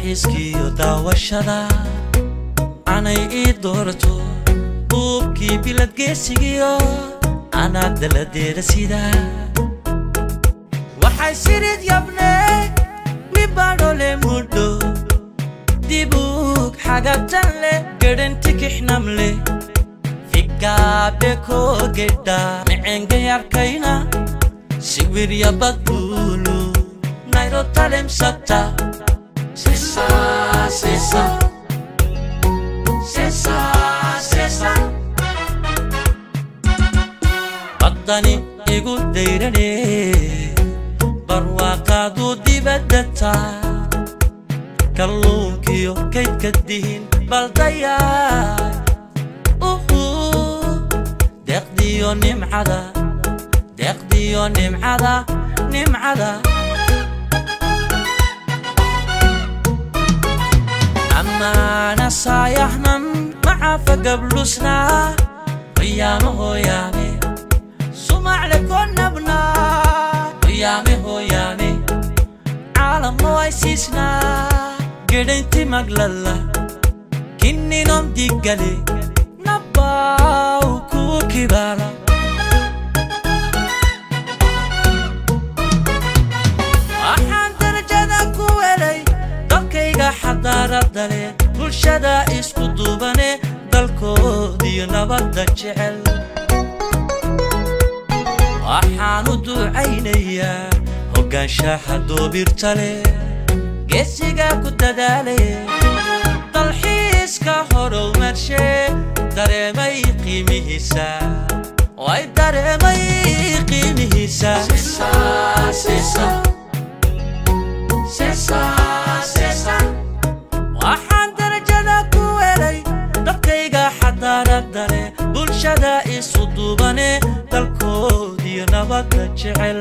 dalxiiskii iyo daawashada anay ii doorato buubkii bilad geesigiyo anaa daladeeda sida waxay sirid yabnay mibadhole muddo dibug xagatan le garanti kixnamle fikaabe koo gedha micenge yarkayna siwir yabadbulu nayro talem sabta sesa sesa sesa sesa badani igu dayrane barwaaqaadu dibadata kalluunkiyo kaydka dihin baldaya deqdiyo nimcada deqdiyo nimcada nimcada أمانا صايحنا مع فقبلسنا قيامه هو يامي سمع لكون نبنا قيامه هو يامي عالم مويسيسنا قرنتي مقللة كني نوم ديقلي نباو كوكي بالا حضارة لي كل شدا اسكو دوباني دالكو دي نبضة جعل وحانو دو عينيا هوغان شاحدو بيرتالي جيسيقا كنت دالي دالحيسكا هورو مرشي داريمي قيميهيسا واي داريمي قيميهيسا سيسا سيسا سيسا سيسا waxaan darajada ku helay dadkayga xadaarada leh bulshada isu duubane dalkoodiyo nabadda jecel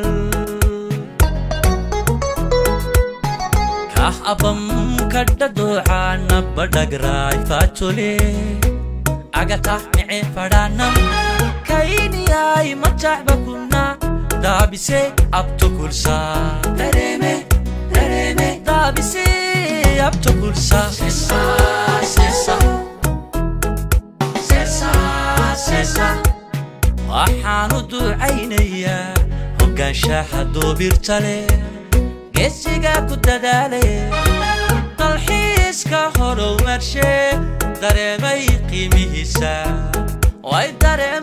kah abam kadda duucaana badhagraay faatole agata mice fadhaanam kayniyay majaxba kunna daabise abto kulsa dareeme dareeme daabise abto kulsa sesa sesa sesa sesa waxaanu duucaynaya hoggaan shaaxadoo birtale geesiga ku dadaale dalxiiska horow marshe dareemay qiimihiisa way dareemay